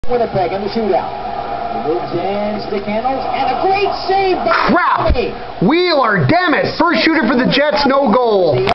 Winnipeg in the shootout. He moves in, stick handles, and a great save by Crap! Wheeler, damn it! First shooter for the Jets, no goal.